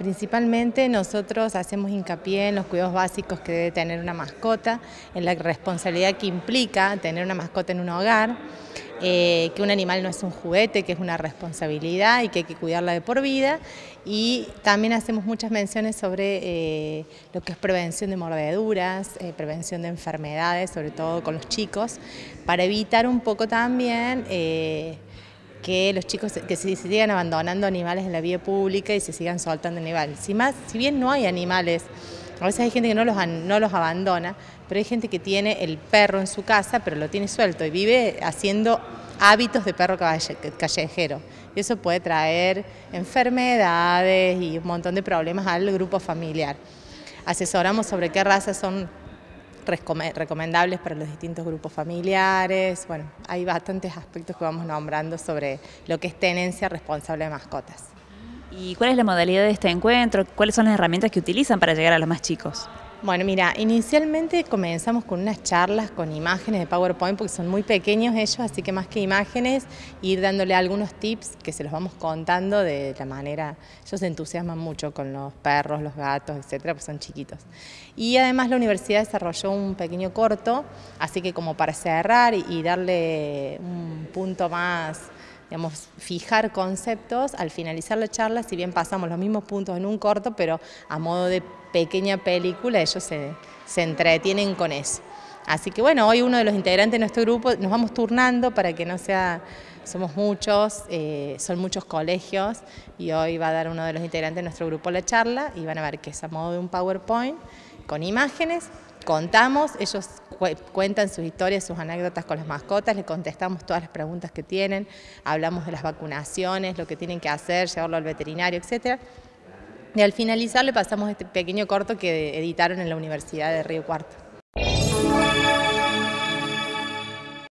principalmente nosotros hacemos hincapié en los cuidados básicos que debe tener una mascota, en la responsabilidad que implica tener una mascota en un hogar, que un animal no es un juguete, que es una responsabilidad y que hay que cuidarla de por vida. Y también hacemos muchas menciones sobre lo que es prevención de mordeduras, prevención de enfermedades, sobre todo con los chicos, para evitar un poco también que los chicos que se sigan abandonando animales en la vía pública y se sigan soltando animales. Si bien no hay animales, a veces hay gente que no los abandona, pero hay gente que tiene el perro en su casa, pero lo tiene suelto y vive haciendo hábitos de perro callejero. Y eso puede traer enfermedades y un montón de problemas al grupo familiar. Asesoramos sobre qué razas son recomendables para los distintos grupos familiares. Bueno, hay bastantes aspectos que vamos nombrando sobre lo que es tenencia responsable de mascotas. ¿Y cuál es la modalidad de este encuentro? ¿Cuáles son las herramientas que utilizan para llegar a los más chicos? Bueno, mira, inicialmente comenzamos con unas charlas con imágenes de PowerPoint porque son muy pequeños ellos, así que más que imágenes, ir dándole algunos tips que se los vamos contando de la manera. Ellos se entusiasman mucho con los perros, los gatos, etcétera, pues son chiquitos. Y además la universidad desarrolló un pequeño corto, así que como para cerrar y darle un punto más, digamos, fijar conceptos, al finalizar la charla, si bien pasamos los mismos puntos en un corto, pero a modo de pequeña película, ellos se entretienen con eso. Así que bueno, hoy uno de los integrantes de nuestro grupo, nos vamos turnando para que no sea, somos muchos, son muchos colegios, y hoy va a dar uno de los integrantes de nuestro grupo la charla, y van a ver que es a modo de un PowerPoint, con imágenes. Contamos, ellos cuentan sus historias, sus anécdotas con las mascotas, les contestamos todas las preguntas que tienen, hablamos de las vacunaciones, lo que tienen que hacer, llevarlo al veterinario, etcétera. Y al finalizar le pasamos este pequeño corto que editaron en la Universidad de Río Cuarto.